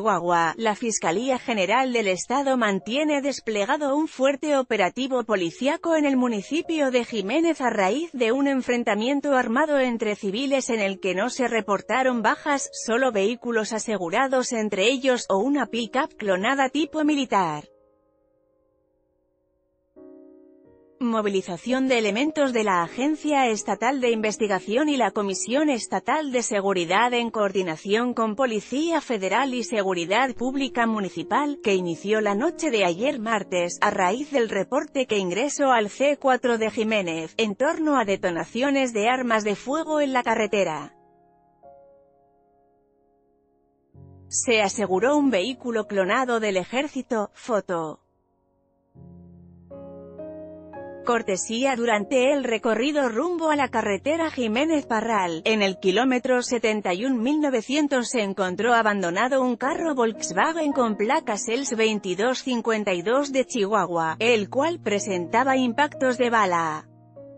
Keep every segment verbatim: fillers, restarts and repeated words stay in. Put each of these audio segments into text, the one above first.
Chihuahua, la Fiscalía General del Estado mantiene desplegado un fuerte operativo policíaco en el municipio de Jiménez a raíz de un enfrentamiento armado entre civiles en el que no se reportaron bajas, solo vehículos asegurados entre ellos, o una pick-up clonada tipo militar. Movilización de elementos de la Agencia Estatal de Investigación y la Comisión Estatal de Seguridad en coordinación con Policía Federal y Seguridad Pública Municipal, que inició la noche de ayer martes, a raíz del reporte que ingresó al C cuatro de Jiménez, en torno a detonaciones de armas de fuego en la carretera. Se aseguró un vehículo clonado del ejército, foto. Cortesía durante el recorrido rumbo a la carretera Jiménez-Parral, en el kilómetro setenta y un mil novecientos se encontró abandonado un carro Volkswagen con placas E L S veintidós cincuenta y dos de Chihuahua, el cual presentaba impactos de bala.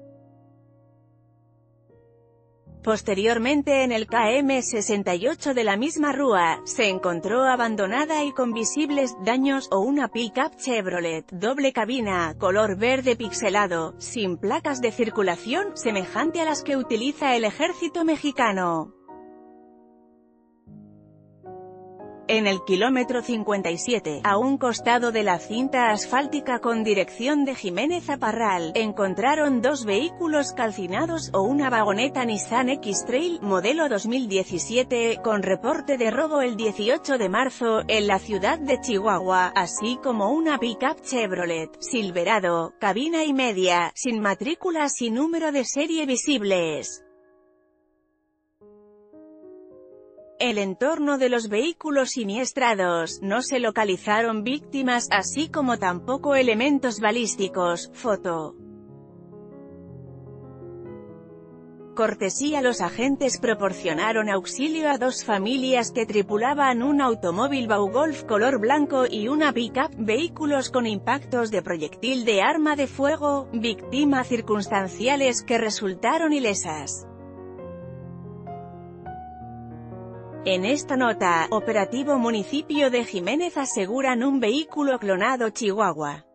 Posteriormente en el K M sesenta y ocho de la misma rúa, se encontró abandonada y con visibles daños, o una pick-up Chevrolet, doble cabina, color verde pixelado, sin placas de circulación, semejante a las que utiliza el ejército mexicano. En el kilómetro cincuenta y siete, a un costado de la cinta asfáltica con dirección de Jiménez a Parral, encontraron dos vehículos calcinados, o una vagoneta Nissan X-Trail, modelo dos mil diecisiete, con reporte de robo el dieciocho de marzo, en la ciudad de Chihuahua, así como una pick-up Chevrolet, Silverado, cabina y media, sin matrículas y número de serie visibles. El entorno de los vehículos siniestrados, no se localizaron víctimas, así como tampoco elementos balísticos, foto. Cortesía: los agentes proporcionaron auxilio a dos familias que tripulaban un automóvil Baugolf color blanco y una pick-up, vehículos con impactos de proyectil de arma de fuego, víctimas circunstanciales que resultaron ilesas. En esta nota, operativo municipio de Jiménez aseguran un vehículo clonado Chihuahua.